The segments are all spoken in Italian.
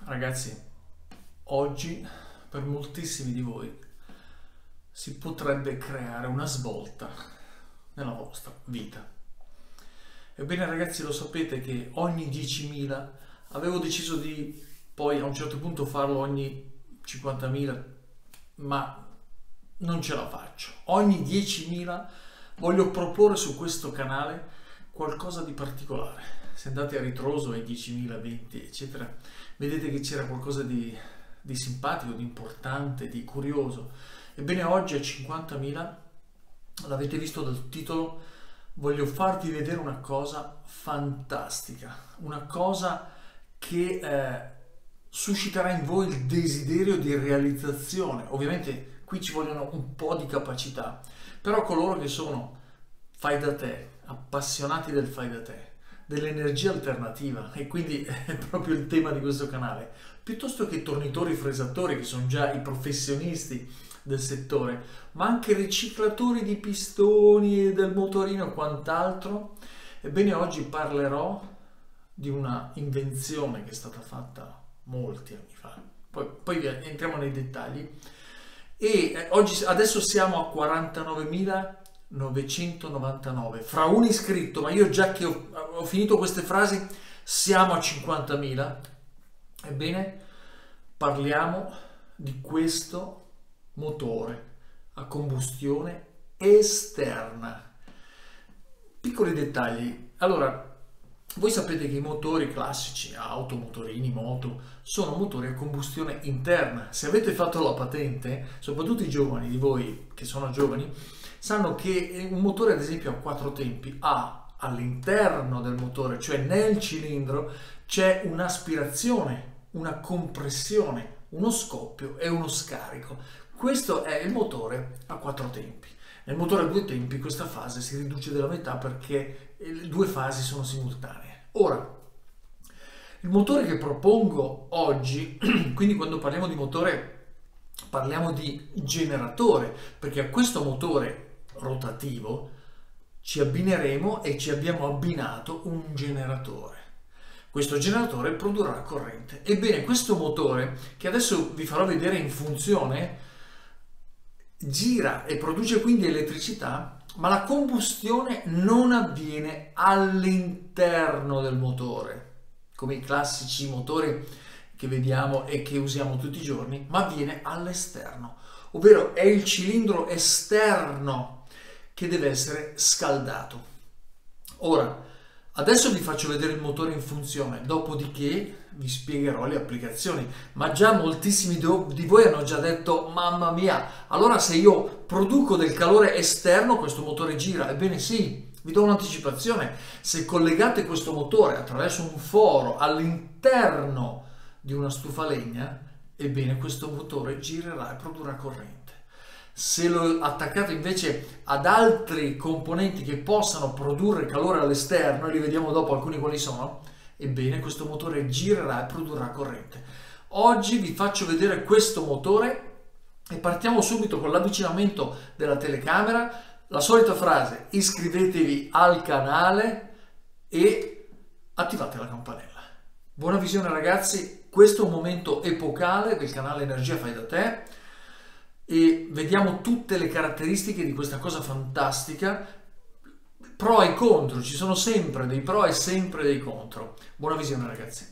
Ragazzi, oggi per moltissimi di voi si potrebbe creare una svolta nella vostra vita. Ebbene ragazzi, lo sapete che ogni 10.000, avevo deciso di poi a un certo punto farlo ogni 50.000, ma non ce la faccio. Ogni 10.000 voglio proporre su questo canale qualcosa di particolare. Se andate a ritroso ai 10.000, 20 eccetera, vedete che c'era qualcosa di simpatico, di importante, di curioso. Ebbene oggi a 50.000, l'avete visto dal titolo, voglio farvi vedere una cosa fantastica, una cosa che susciterà in voi il desiderio di realizzazione. Ovviamente qui ci vogliono un po' di capacità, però coloro che sono fai da te, appassionati del fai da te, dell'energia alternativa, e quindi è proprio il tema di questo canale, piuttosto che tornitori fresatori che sono già i professionisti del settore, ma anche riciclatori di pistoni e del motorino e quant'altro. Ebbene oggi parlerò di una invenzione che è stata fatta molti anni fa, poi entriamo nei dettagli. E adesso siamo a 49.999 fra un iscritto, ma io già che ho finito queste frasi siamo a 50.000. Ebbene, parliamo di questo motore a combustione esterna. Piccoli dettagli. Allora, voi sapete che i motori classici, auto, motorini, moto, sono motori a combustione interna. Se avete fatto la patente, soprattutto i giovani di voi che sono giovani, sanno che un motore, ad esempio, a quattro tempi ha all'interno del motore, cioè nel cilindro, c'è un'aspirazione, una compressione, uno scoppio e uno scarico. Questo è il motore a quattro tempi. Nel motore a due tempi questa fase si riduce della metà perché le due fasi sono simultanee. Ora, il motore che propongo oggi, quindi quando parliamo di motore parliamo di generatore, perché a questo motore rotativo ci abbineremo e ci abbiamo abbinato un generatore. Questo generatore produrrà corrente. Ebbene, questo motore, che adesso vi farò vedere in funzione, gira e produce quindi elettricità, ma la combustione non avviene all'interno del motore, come i classici motori che vediamo e che usiamo tutti i giorni, ma avviene all'esterno, ovvero è il cilindro esterno che deve essere scaldato. Ora, adesso vi faccio vedere il motore in funzione, dopodiché vi spiegherò le applicazioni, ma già moltissimi di voi hanno già detto mamma mia, allora se io produco del calore esterno questo motore gira? Ebbene sì, vi do un'anticipazione: se collegate questo motore attraverso un foro all'interno di una stufa a legna, ebbene questo motore girerà e produrrà corrente. Se lo attaccate invece ad altri componenti che possano produrre calore all'esterno, e li vediamo dopo alcuni quali sono, ebbene questo motore girerà e produrrà corrente. Oggi vi faccio vedere questo motore e partiamo subito con l'avvicinamento della telecamera. La solita frase: iscrivetevi al canale e attivate la campanella. Buona visione ragazzi, questo è un momento epocale del canale Energia Fai da Te e vediamo tutte le caratteristiche di questa cosa fantastica. Pro e contro, ci sono sempre dei pro e sempre dei contro. Buona visione ragazzi.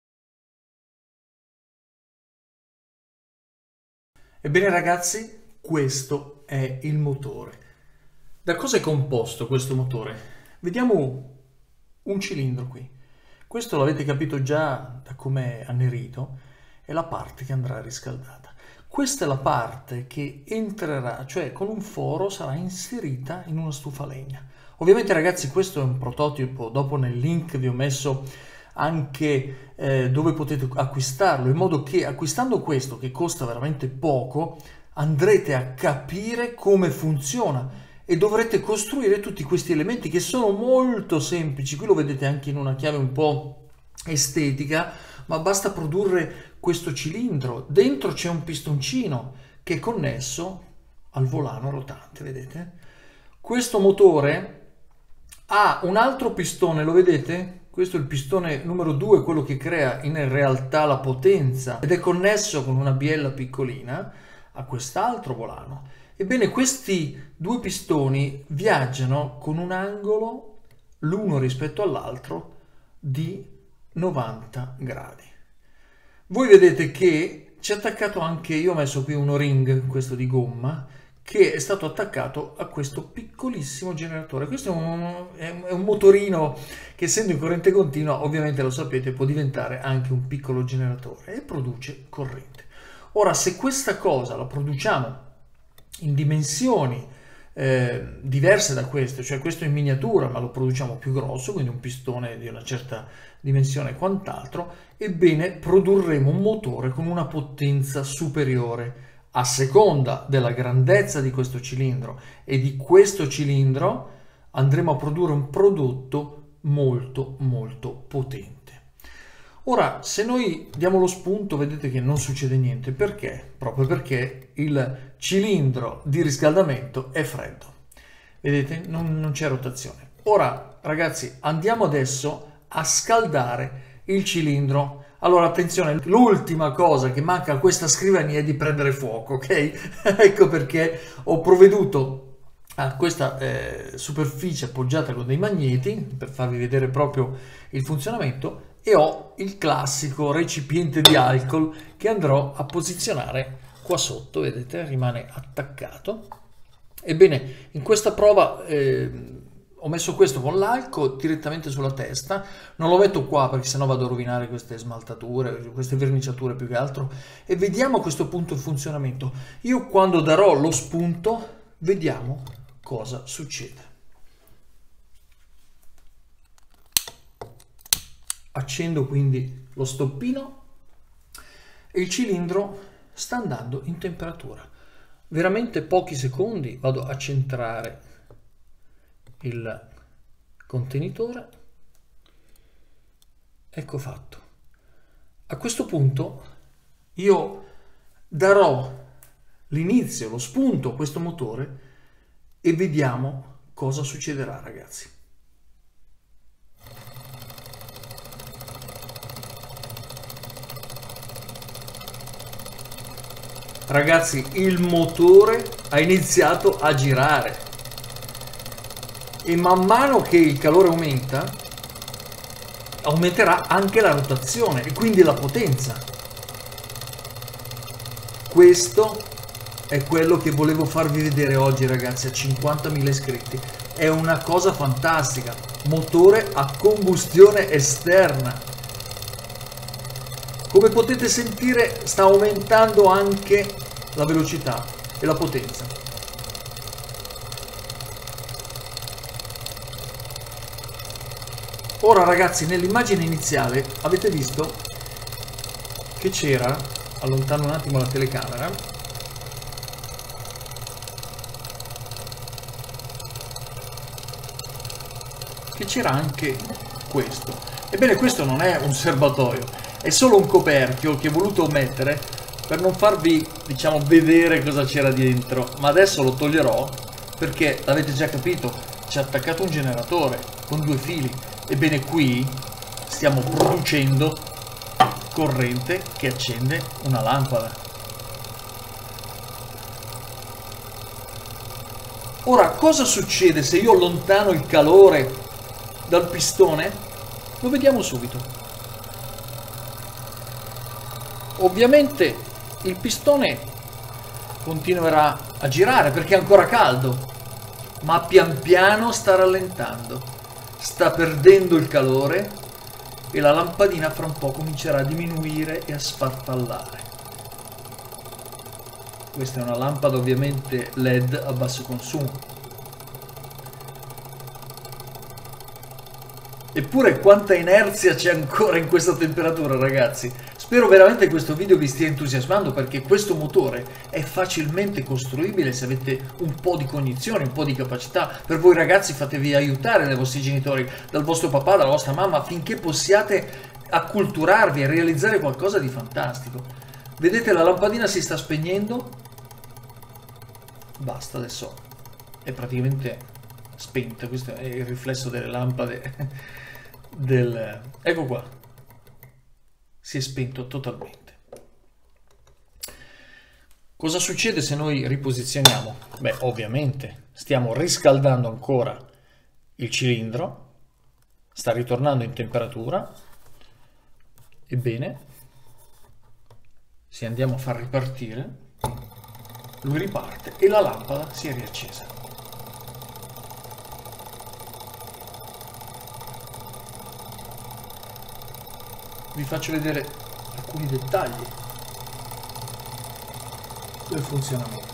Ebbene ragazzi, questo è il motore. Da cosa è composto questo motore? Vediamo un cilindro qui. Questo l'avete capito già da come è annerito, è la parte che andrà riscaldata. Questa è la parte che entrerà, cioè con un foro sarà inserita in una stufa a legna. Ovviamente ragazzi questo è un prototipo, dopo nel link vi ho messo anche dove potete acquistarlo, in modo che acquistando questo che costa veramente poco andrete a capire come funziona e dovrete costruire tutti questi elementi che sono molto semplici. Qui lo vedete anche in una chiave un po' estetica, ma basta produrre questo cilindro. Dentro c'è un pistoncino che è connesso al volano rotante, vedete? Questo motore ha un altro pistone, lo vedete? Questo è il pistone numero 2, quello che crea in realtà la potenza ed è connesso con una biella piccolina a quest'altro volano. Ebbene, questi due pistoni viaggiano con un angolo, l'uno rispetto all'altro, di 90 gradi. Voi vedete che c'è attaccato anche, io ho messo qui un O-ring, questo di gomma, che è stato attaccato a questo piccolissimo generatore. Questo è un motorino che, essendo in corrente continua, ovviamente lo sapete, può diventare anche un piccolo generatore e produce corrente. Ora, se questa cosa la produciamo in dimensioni diverse da queste, cioè questo in miniatura ma lo produciamo più grosso, quindi un pistone di una certa dimensione e quant'altro, ebbene produrremo un motore con una potenza superiore a seconda della grandezza di questo cilindro e di questo cilindro andremo a produrre un prodotto molto molto potente. Ora, se noi diamo lo spunto, vedete che non succede niente. Perché? Proprio perché il cilindro di riscaldamento è freddo. Vedete? Non c'è rotazione. Ora, ragazzi, andiamo adesso a scaldare il cilindro. Allora, attenzione, l'ultima cosa che manca a questa scrivania è di prendere fuoco, ok? Ecco perché ho provveduto a questa superficie appoggiata con dei magneti, per farvi vedere proprio il funzionamento, e ho il classico recipiente di alcol che andrò a posizionare qua sotto, vedete, rimane attaccato. Ebbene, in questa prova ho messo questo con l'alcol direttamente sulla testa, non lo metto qua perché sennò vado a rovinare queste smaltature, queste verniciature più che altro, e vediamo a questo punto il funzionamento. Io quando darò lo spunto, vediamo cosa succede. Accendo quindi lo stoppino e il cilindro sta andando in temperatura. Veramente pochi secondi vado a centrare il contenitore. Ecco fatto. A questo punto io darò l'inizio, lo spunto a questo motore e vediamo cosa succederà, ragazzi. Ragazzi, il motore ha iniziato a girare e man mano che il calore aumenta, aumenterà anche la rotazione e quindi la potenza. Questo è quello che volevo farvi vedere oggi, ragazzi, a 50.000 iscritti. È una cosa fantastica. Motore a combustione esterna. Come potete sentire, sta aumentando anche la velocità e la potenza. Ora, ragazzi, nell'immagine iniziale avete visto che c'era, allontano un attimo la telecamera, che c'era anche questo. Ebbene, questo non è un serbatoio, è solo un coperchio che ho voluto mettere per non farvi, diciamo, vedere cosa c'era dentro, ma adesso lo toglierò perché, l'avete già capito, c'è attaccato un generatore con due fili. Ebbene, qui stiamo producendo corrente che accende una lampada. Ora, cosa succede se io allontano il calore dal pistone? Lo vediamo subito. Ovviamente il pistone continuerà a girare perché è ancora caldo, ma pian piano sta rallentando, sta perdendo il calore e la lampadina fra un po' comincerà a diminuire e a sfarfallare. Questa è una lampada ovviamente LED a basso consumo. Eppure quanta inerzia c'è ancora in questa temperatura, ragazzi. Spero veramente che questo video vi stia entusiasmando, perché questo motore è facilmente costruibile se avete un po' di cognizione, un po' di capacità. Per voi ragazzi, fatevi aiutare dai vostri genitori, dal vostro papà, dalla vostra mamma, affinché possiate acculturarvi e realizzare qualcosa di fantastico. Vedete, la lampadina si sta spegnendo. Basta, adesso è praticamente spenta. Questo è il riflesso delle lampade Ecco qua, si è spento totalmente. Cosa succede se noi riposizioniamo? Beh, ovviamente stiamo riscaldando ancora il cilindro, sta ritornando in temperatura. Ebbene, se andiamo a far ripartire, lui riparte e la lampada si è riaccesa. Vi faccio vedere alcuni dettagli del funzionamento.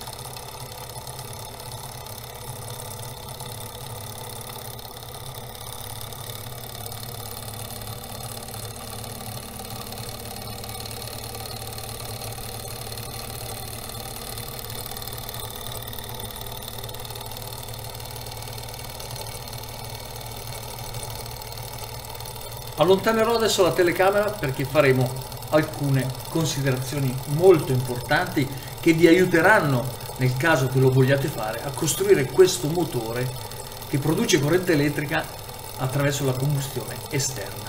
Allontanerò adesso la telecamera perché faremo alcune considerazioni molto importanti che vi aiuteranno, nel caso che lo vogliate fare, a costruire questo motore che produce corrente elettrica attraverso la combustione esterna.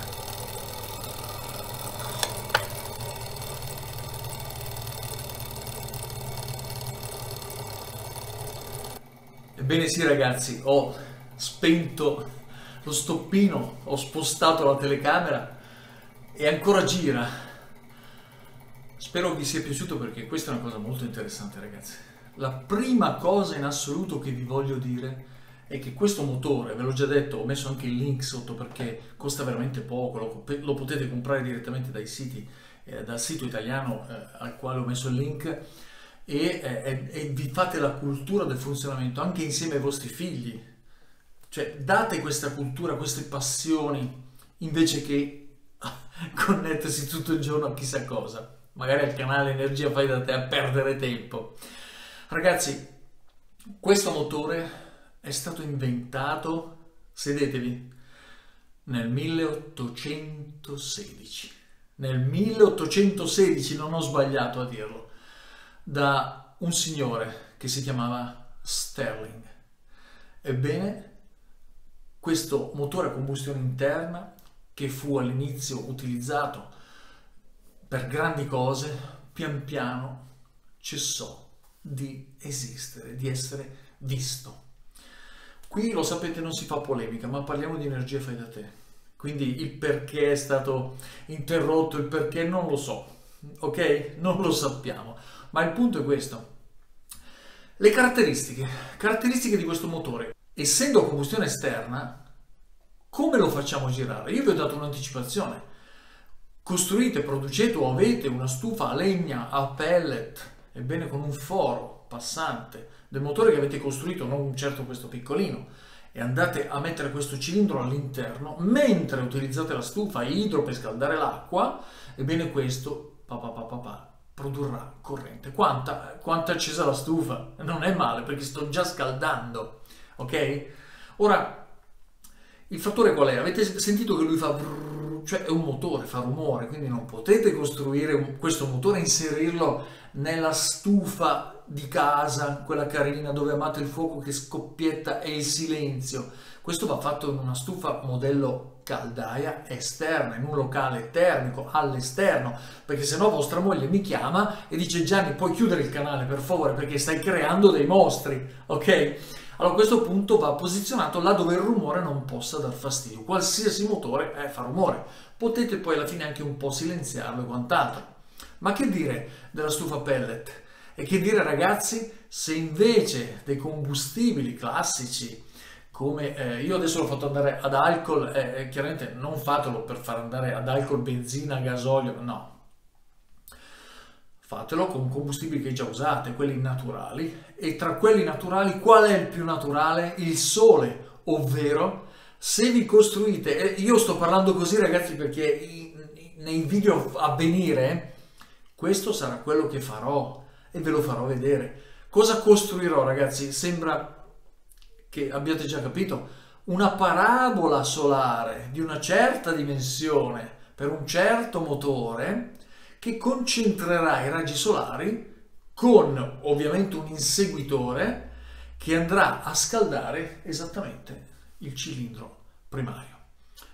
Ebbene sì ragazzi, ho spento lo stoppino, ho spostato la telecamera e ancora gira. Spero vi sia piaciuto perché questa è una cosa molto interessante ragazzi. La prima cosa in assoluto che vi voglio dire è che questo motore, ve l'ho già detto, ho messo anche il link sotto perché costa veramente poco, lo potete comprare direttamente dai siti, dal sito italiano al quale ho messo il link e vi fate la cultura del funzionamento anche insieme ai vostri figli. Cioè, date questa cultura, queste passioni, invece che connettersi tutto il giorno a chissà cosa. Magari al canale Energia Fai da Te a perdere tempo. Ragazzi, questo motore è stato inventato, sedetevi, nel 1816. Nel 1816, non ho sbagliato a dirlo, da un signore che si chiamava Stirling. Ebbene, questo motore a combustione interna, che fu all'inizio utilizzato per grandi cose, pian piano cessò di esistere, di essere visto. Qui lo sapete, non si fa polemica, ma parliamo di Energia Fai da Te. Quindi il perché è stato interrotto, il perché non lo so, ok? Non lo sappiamo. Ma il punto è questo. Le caratteristiche di questo motore. Essendo a combustione esterna, come lo facciamo girare? Io vi ho dato un'anticipazione. Costruite, producete o avete una stufa a legna, a pellet, ebbene con un foro passante del motore che avete costruito, non certo questo piccolino, e andate a mettere questo cilindro all'interno, mentre utilizzate la stufa a idro per scaldare l'acqua, ebbene questo produrrà corrente. Quanta è accesa la stufa? Non è male perché sto già scaldando, ok? Ora, il fattore qual è? Avete sentito che lui fa brrr, cioè è un motore, fa rumore, quindi non potete costruire questo motore e inserirlo nella stufa di casa, quella carina dove amate il fuoco che scoppietta e il silenzio. Questo va fatto in una stufa modello caldaia esterna, in un locale termico all'esterno, perché sennò vostra moglie mi chiama e dice: Gianni, puoi chiudere il canale per favore perché stai creando dei mostri, ok? Allora a questo punto va posizionato là dove il rumore non possa dar fastidio. Qualsiasi motore fa rumore, potete poi alla fine anche un po' silenziarlo e quant'altro. Ma che dire della stufa pellet? E che dire ragazzi, se invece dei combustibili classici, come io adesso l'ho fatto andare ad alcol, chiaramente non fatelo per far andare ad alcol benzina, gasolio, no. Fatelo con combustibili che già usate, quelli naturali, e tra quelli naturali qual è il più naturale? Il sole, ovvero se vi costruite, io sto parlando così ragazzi perché nei video a venire questo sarà quello che farò e ve lo farò vedere. Cosa costruirò ragazzi? Sembra che abbiate già capito, una parabola solare di una certa dimensione per un certo motore che concentrerà i raggi solari con ovviamente un inseguitore che andrà a scaldare esattamente il cilindro primario.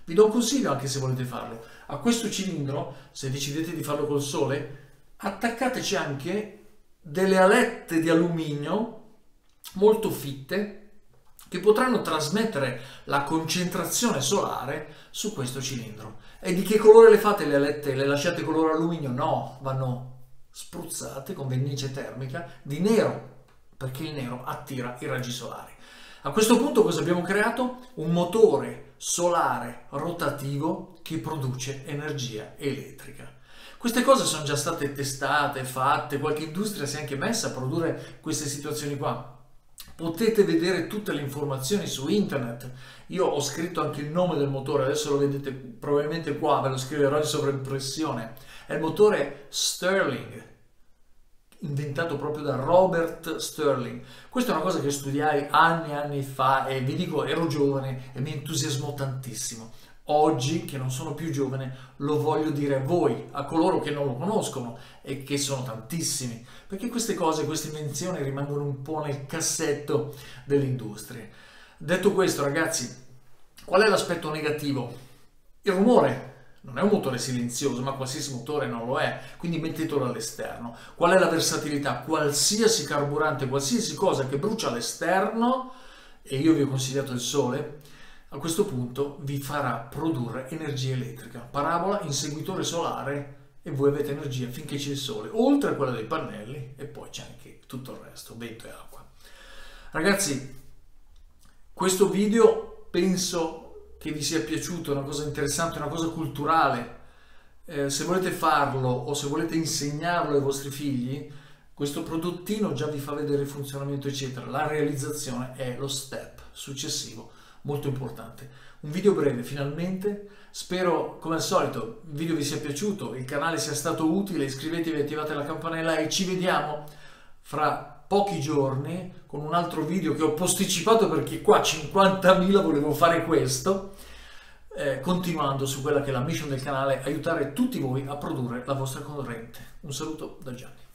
Vi do un consiglio anche se volete farlo. A questo cilindro, se decidete di farlo col sole, attaccateci anche delle alette di alluminio molto fitte che potranno trasmettere la concentrazione solare su questo cilindro. E di che colore le fate le alette? Le lasciate colore alluminio? No, vanno spruzzate con vernice termica di nero, perché il nero attira i raggi solari. A questo punto cosa abbiamo creato? Un motore solare rotativo che produce energia elettrica. Queste cose sono già state testate, fatte, qualche industria si è anche messa a produrre queste situazioni qua. Potete vedere tutte le informazioni su internet. Io ho scritto anche il nome del motore, adesso lo vedete probabilmente qua, ve lo scriverò in sovraimpressione. È il motore Stirling, inventato proprio da Robert Stirling. Questa è una cosa che studiai anni e anni fa e vi dico, ero giovane e mi entusiasmò tantissimo. Oggi, che non sono più giovane, lo voglio dire a voi, a coloro che non lo conoscono e che sono tantissimi, perché queste cose, queste invenzioni rimangono un po' nel cassetto delle industrie. Detto questo, ragazzi, qual è l'aspetto negativo? Il rumore. Non è un motore silenzioso, ma qualsiasi motore non lo è, quindi mettetelo all'esterno. Qual è la versatilità? Qualsiasi carburante, qualsiasi cosa che brucia all'esterno, e io vi ho consigliato il sole, a questo punto vi farà produrre energia elettrica. Parabola, inseguitore solare, e voi avete energia finché c'è il sole, oltre a quella dei pannelli, e poi c'è anche tutto il resto, vento e acqua. Ragazzi, questo video penso che vi sia piaciuto, è una cosa interessante, una cosa culturale. Se volete farlo o se volete insegnarlo ai vostri figli, questo prodottino già vi fa vedere il funzionamento eccetera. La realizzazione è lo step successivo, molto importante. Un video breve finalmente, spero come al solito il video vi sia piaciuto, il canale sia stato utile, iscrivetevi, attivate la campanella e ci vediamo fra pochi giorni con un altro video che ho posticipato perché qua 50.000 volevo fare questo, continuando su quella che è la mission del canale, aiutare tutti voi a produrre la vostra corrente. Un saluto da Gianni.